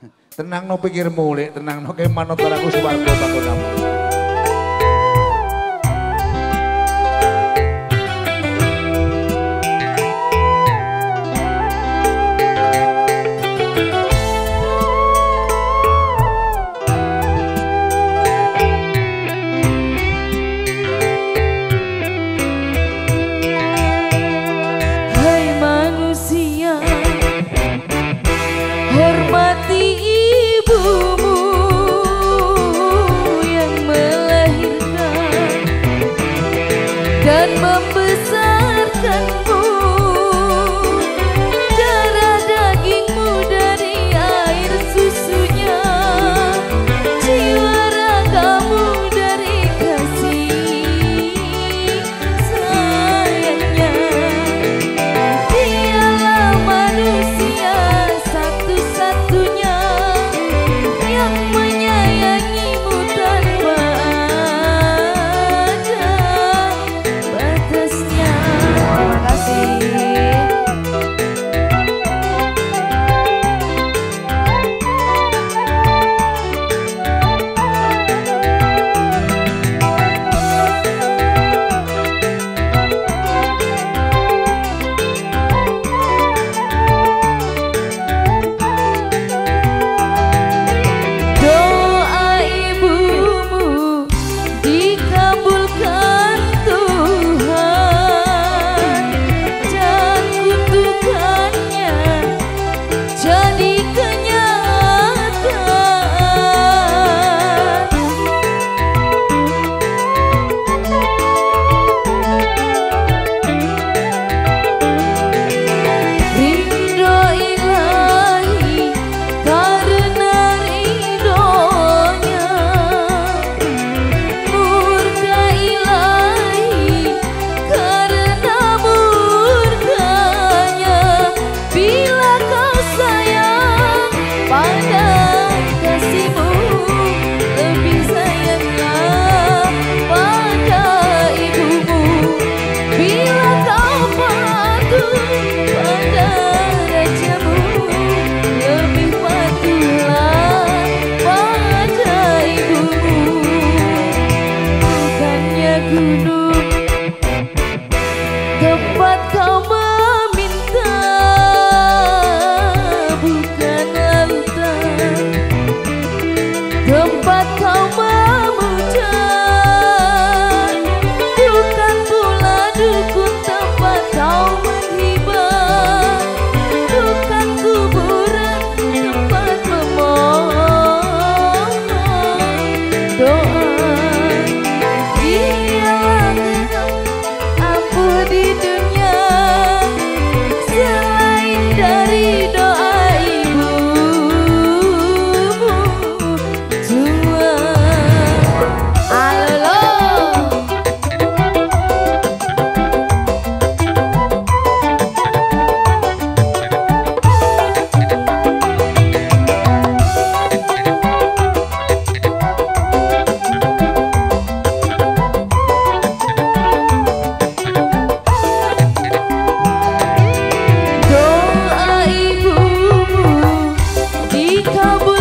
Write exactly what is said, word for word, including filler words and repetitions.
Tenang no pikirmu lek, tenang no ke manut aku swarga panggonamu. Hormati ibumu yang melahirkan dan membesarkanmu, darah dagingmu dari air susunya, jiwa ragamu dari kasih sayangnya. Dialah manusia satu-satunya yang menyayangimu tanpa ada batasnya. Terima kasih. Tempat kau meminta bukan lautan, tempat kau memuja bukan pula dukun, tempat kau menghibah bukan kuburan, tempat memohon doa. Di dunia selain dari doa ibumu tua. Halo Kamu